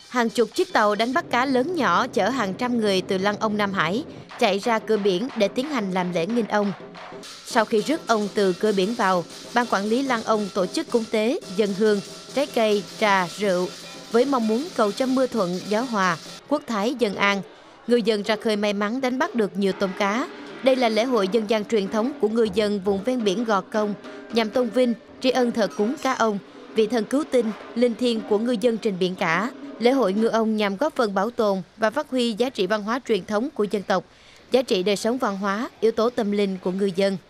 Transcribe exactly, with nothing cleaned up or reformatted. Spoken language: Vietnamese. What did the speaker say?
Hàng chục chiếc tàu đánh bắt cá lớn nhỏ chở hàng trăm người từ Lăng Ông Nam Hải chạy ra cửa biển để tiến hành làm lễ nghinh ông. Sau khi rước ông từ cửa biển vào, ban quản lý Lăng Ông tổ chức cúng tế, dâng hương, trái cây, trà, rượu với mong muốn cầu cho mưa thuận, gió hòa, quốc thái dân an. Ngư dân ra khơi may mắn đánh bắt được nhiều tôm cá. Đây là lễ hội dân gian truyền thống của ngư dân vùng ven biển Gò Công, nhằm tôn vinh, tri ân thờ cúng cá ông, vị thần cứu tinh, linh thiêng của ngư dân trên biển cả. Lễ hội ngư ông nhằm góp phần bảo tồn và phát huy giá trị văn hóa truyền thống của dân tộc, giá trị đời sống văn hóa, yếu tố tâm linh của ngư dân.